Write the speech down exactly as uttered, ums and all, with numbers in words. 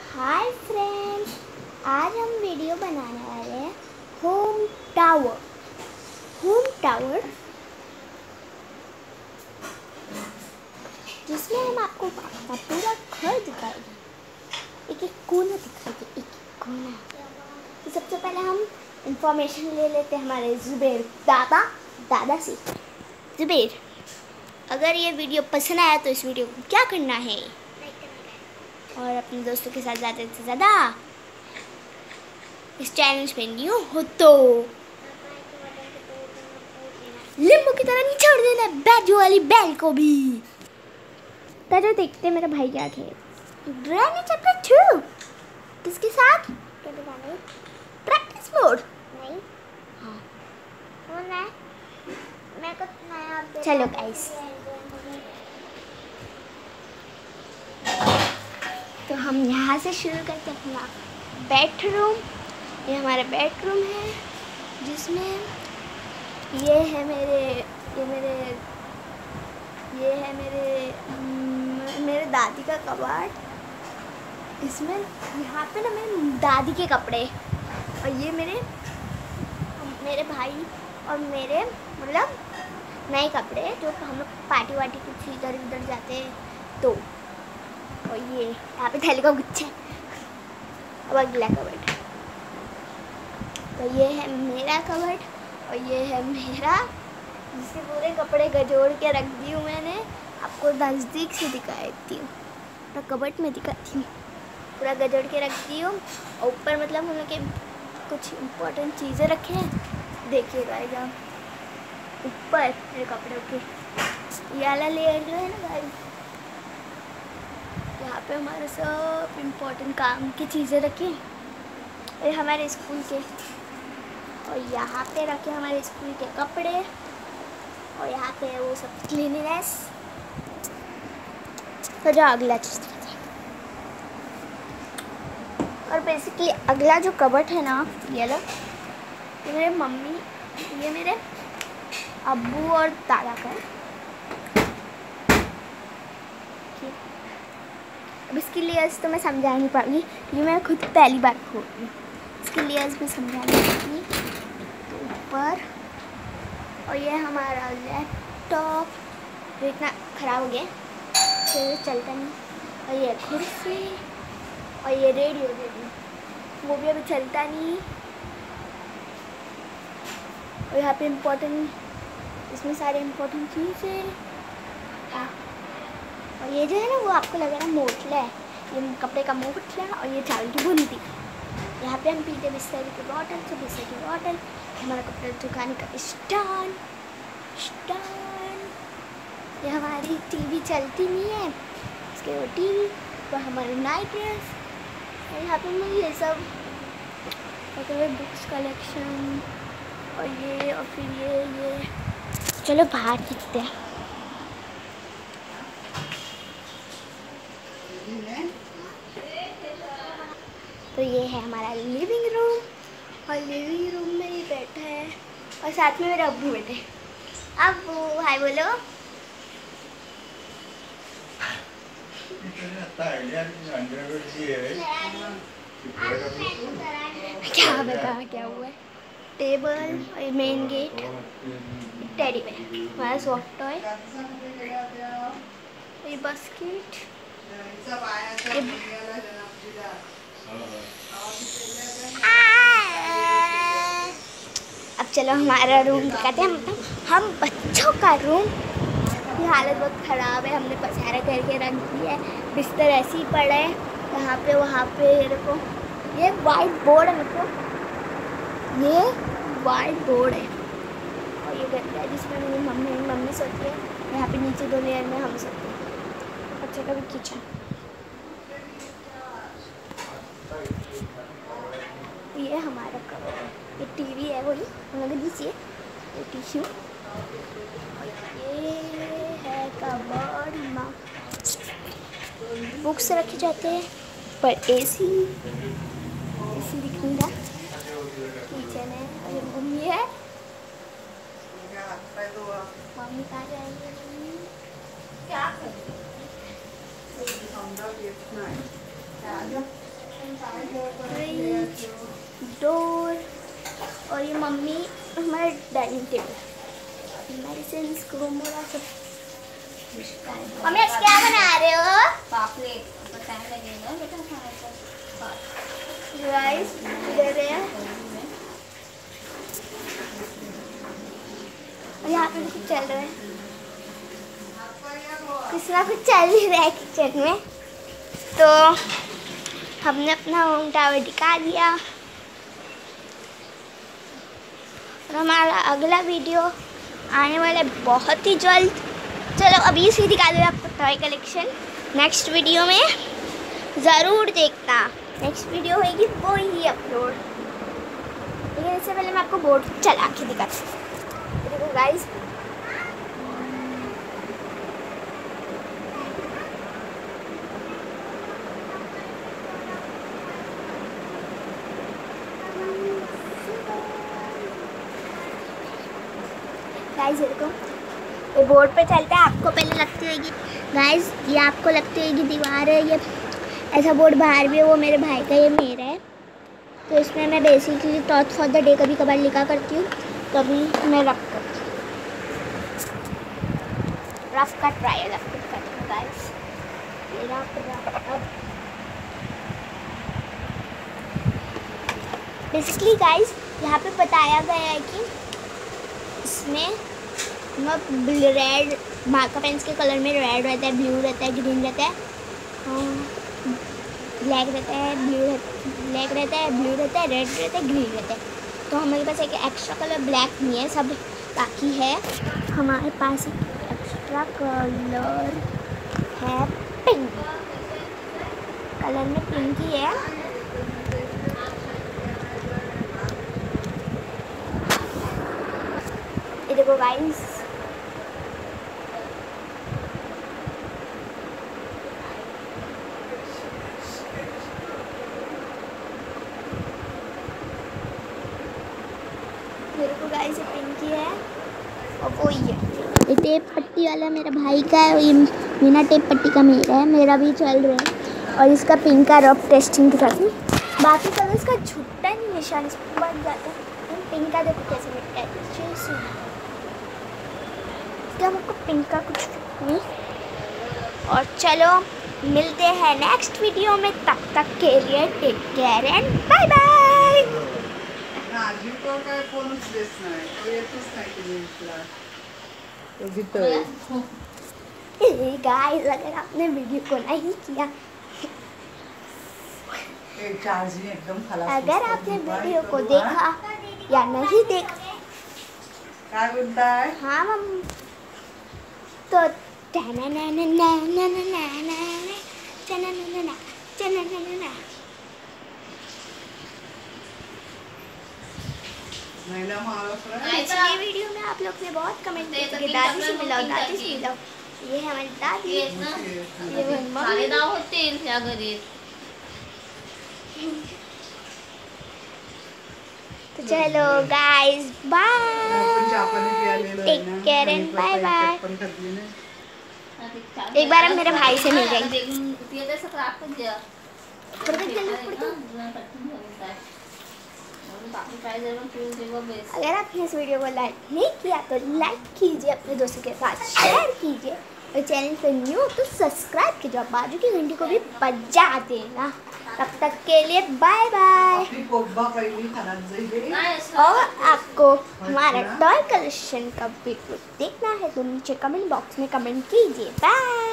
Hi friends, आज हम video बनाने वाले हैं होम टावर। होम टावर जिसमें हम आपको अपना पूरा घर दिखाएंगे, एक एक कोना दिखाएंगे, एक एक कोना। तो सबसे पहले हम इंफॉर्मेशन ले लेते हैं हमारे जुबेर दादा दादा से। जुबेर, अगर ये वीडियो पसंद आया तो इस वीडियो को क्या करना है? और अपने दोस्तों के साथ ज़्यादा से ज़्यादा इस चैनल पे न्यू हो तो लिंबू की तरह निचोड़ देना बैजू वाली बैल को भी। तो देखते मेरा भाई क्या खेल ड्राइंग चैप्टर टू किसके साथ प्रैक्टिस मोड। नहीं हाँ वो मैं मैं कुछ नया अपडेट। चलो गाइस, तो हम यहाँ से शुरू करते हैं अपना बेडरूम। ये हमारा बेडरूम है जिसमें ये है मेरे ये मेरे ये है मेरे मेरे दादी का कबाड़। इसमें यहाँ पे ना मेरे दादी के कपड़े, और ये मेरे मेरे भाई और मेरे मतलब नए कपड़े जो हम लोग पार्टी वार्टी कुछ इधर उधर जाते हैं तो। और ये यहाँ पे थैली का गुच्छा है। अब अगला कबर्ड, तो ये है मेरा कबर्ड और ये है मेरा, जिसके पूरे कपड़े गजोड़ के रख दी हूँ मैंने। आपको नज़दीक से दिखा देती हूँ, पूरा कबर्ड में दिखाती हूँ, पूरा गजोड़ के रख दी हूँ। और ऊपर मतलब हम लोग के कुछ इम्पोर्टेंट चीज़ें रखे हैं, देखिएगा यहाँ ऊपर मेरे कपड़ों के ये वाला लेयर जो है ना भाई, यहाँ पे हमारे सब इम्पोर्टेंट काम की चीज़ें रखी, और हमारे स्कूल के, और यहाँ पे रखे हमारे स्कूल के कपड़े, और यहाँ पे वो सब क्लीनिनेस। तो जो अगला चीज़ और बेसिकली अगला जो कबर्ड है ना ये लो, ये मेरे मम्मी ये मेरे अब्बू और दादा का है। अब इसकी लेयर्स तो मैं समझा नहीं पाऊँगी, ये मैं खुद पहली बार खोल रही हूँ। इसकी लेयर्स में समझा नहीं पाऊँगी। तो ऊपर, और ये हमारा लैपटॉप जो इतना ख़राब हो गया तो चलता नहीं, और ये कुर्सी, और ये रेडियो रेडियो वो भी अभी चलता नहीं। और यहाँ पे इम्पोर्टेंट, इसमें सारे इम्पोर्टेंट चीज़ें। और ये जो है ना वो आपको लग रहा है मोटला है, ये कपड़े का मोटला, और ये चावल की बूंदी। यहाँ पे हम पीते बिस्तर की बॉटल, तो बिस्तर की बॉटल, हमारा कपड़े सुखाने का स्टैंड स्टैंड ये हमारी टीवी चलती नहीं है, इसके वो टीवी, और हमारी नाइट ड्रेस। और यहाँ पे मैं ये सब और बुक्स कलेक्शन, और ये, और फिर ये ये चलो बाहर दिखते हैं। तो ये है हमारा लिविंग रूम, और लिविंग रूम में ये बैठा है, और साथ में मेरे अब्बू बैठे। अब्बू हाय बोलो। क्या बता क्या हुआ है? टेबल, और मेन गेट, टेडी बेयर, हमारा सॉफ्ट टॉय, ये बास्केट। अब चलो हमारा रूम दिखाते हैं। हम हम बच्चों का रूम की हालत बहुत ख़राब है, हमने पसारा करके रख दिया है, बिस्तर ऐसे ही पड़ा है यहाँ पे वहाँ पे। ये देखो ये वाइट बोर्ड है, मतलब ये वाइट बोर्ड है, और ये गद्दा है जिसमें मेरी मम्मी मम्मी सोती है। यहाँ पे नीचे दो लेयर में हम सोते हैं। अच्छा कभी किचन, ये हमारा कवर है, ये टीवी है वही हम लोग दीजिए, ये टिश्यू, ये है कबर्ड में बुक्स रखे जाते हैं, पर एसी एसी दिख नहीं रहा। किचन है, और ये मम्मी है, मम्मी कहाँ जाएंगे? क्या फ्रिज, डोर, और ये मम्मी हमारा डाइनिंग टेबल, मेडिसिन, क्रोमोरा सब। मम्मी आज क्या बना रहे हो? पापलेट। टाइम लगेगा बेटा खाने का। राइस दे रहे हैं और यहाँ पे भी कुछ चल रहा है, कुछ ना कुछ चल ही रहा है किचन में। तो हमने अपना होम टावर दिखा दिया और हमारा अगला वीडियो आने वाला है बहुत ही जल्द। चलो अभी से दिखा दो आपको टॉय कलेक्शन। नेक्स्ट वीडियो में ज़रूर देखना, नेक्स्ट वीडियो होगी वो ही अपलोड। लेकिन इससे पहले मैं आपको बोर्ड चला के दिखाती हूँ। देखो गाइस, गाइस देखो ये बोर्ड पे चलता है। आपको पहले लगती होगी गाइस, ये आपको लगती होगी दीवार है, ये ऐसा बोर्ड बाहर भी है, वो मेरे भाई का, ये मेरा है। तो इसमें मैं basically thought for the day कभी कभार लिखा करती हूँ, कभी मैं रफ करती हूँ। रफ का ट्रायल रफ करती हूँ गाइस। ये रफ रफ बेसिकली गाइस यहाँ पे बताया गया है कि इसमें रेड मार्कर पेन्स के कलर में रेड रहता है, ब्लू रहता है, ग्रीन रहता है, ब्लैक रहता है, ब्लू ब्लैक रहता है, ब्लू रहता है, रेड रहता है, ग्रीन रहता है। तो हमारे पास एक एक्स्ट्रा कलर ब्लैक नहीं है, सब बाकी है। हमारे पास एक एक्स्ट्रा कलर है पिंक, कलर में पिंक ही है। ये देखो गाइस, मेरे को गाइस ये पिंक ही है और वो ही है। ये टेप पट्टी वाला मेरा भाई का है, ये बिना टेप पट्टी का मेरा है, मेरा भी चल रहा है। और इसका पिंक का रफ टेस्टिंग करती हूँ। बाकी कलर्स का छुट्टा नहीं निशान इस पर बन जाता है, पिंक का देखो कैसे मिटता है। क्या हमको पिंक का कुछ नहीं। और चलो मिलते हैं नेक्स्ट वीडियो में, तब तक के लिए take care and bye bye. Guys अगर आपने वीडियो को नहीं किया, अगर आपने वीडियो को देखा या नहीं देखा, क्या बोलता है? हाँ मम्मी, तो पिछली वीडियो में आप लोग ने बहुत कमेंट किए थे कि दादी से मिलाओ, दादी से मिलाओ। ये है हमारी दादी, ये हमारी मम्मी। तो चलो guys bye, take care and bye bye. एक बार हम मेरे भाई से मिल जाएंगे। अगर आपने इस वीडियो को लाइक नहीं किया तो लाइक कीजिए, अपने दोस्तों के साथ शेयर कीजिए, और चैनल पर न्यू तो सब्सक्राइब कीजिए, बाजू की घंटी को भी बजा देना। तब तक के लिए बाय बाय। और आपको हमारा टॉय कलेक्शन का वीडियो देखना है तो नीचे कमेंट बॉक्स में कमेंट कीजिए। बाय।